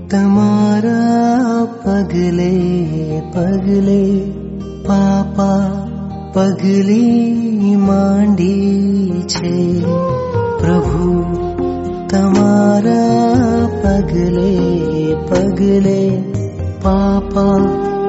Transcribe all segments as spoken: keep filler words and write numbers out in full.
તમારા પગલે પગલે પાપા પગલી માંડી છે પ્રભુ. તમારા પગલે પગલે પાપા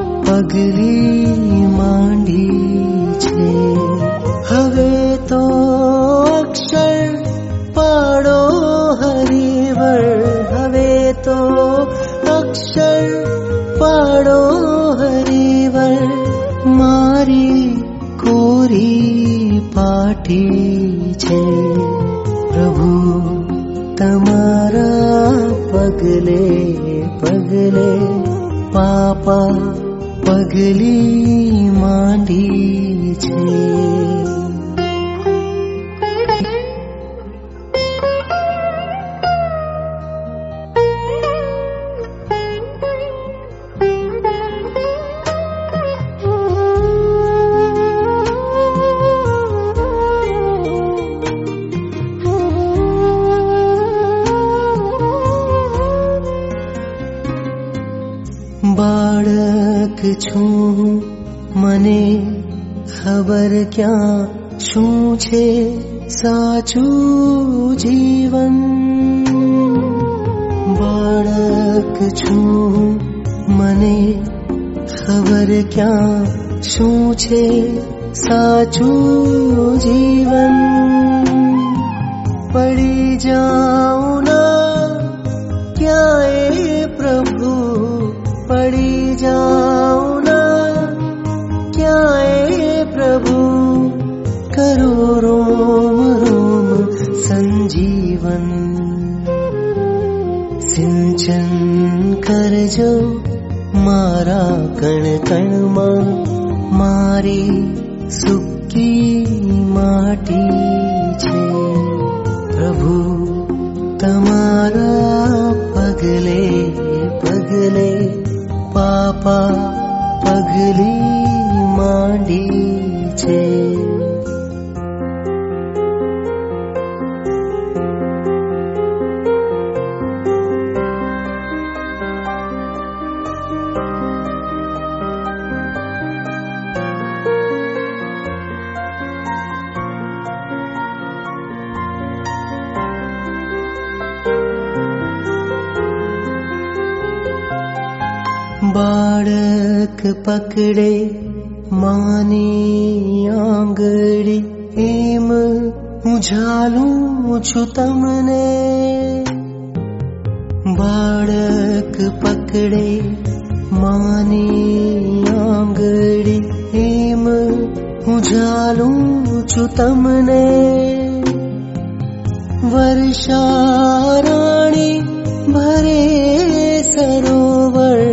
પગલી માંડી છે. હવે તો અક્ષર પાડો હરિવર, હવે તો અક્ષર પાડો હરિવર, મારી કોરી પાટી છે પ્રભુ. તમારા પગલે પગલે પાપા પગલી માંડી છે. બાળક છું મને ખબર ક્યાં શું છે સાચું જીવન. બાળક છું મને ખબર ક્યાં શું છે સાચું જીવન. પડી જાઉં ના ક્યાંય પ્રભુ, પડી જાઉં ના ક્યાંય પ્રભુ, કરો રોમ રોમ સંજીવન. સિંચન કરજો મારા કણ કણમાં, મારી સૂકી માટી છે પ્રભુ. તમારા પગલે પગલે પાપા પગલી માંડી છે. બાળક પકડે માની આંગળી, એમ હું ઝાલું છું તમને. બાળક પકડે માની આંગળી, એમ હું ઝાલું છું તમને. વર્ષા રાણી ભરે સરોવર,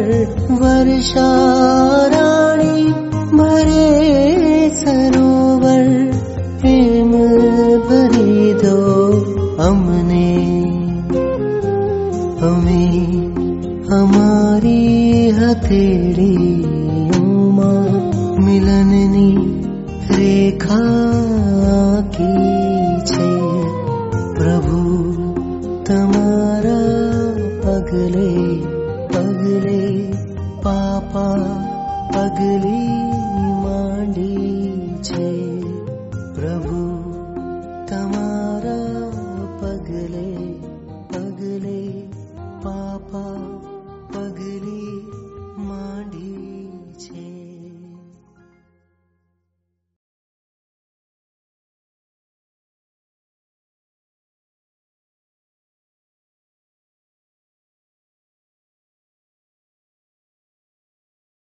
વર્ષા રાણી ભરે સરોવર, પ્રેમ ભરી દો અમને. અમે અમારી હથેળીઓમાં મિલનની રેખા કી છે પ્રભુ. તમારા પગલે પગલે પાપા પગલી માંડી છે પ્રભુ. તમારા પગલે પગલે પાપા પગલી માંડી છે.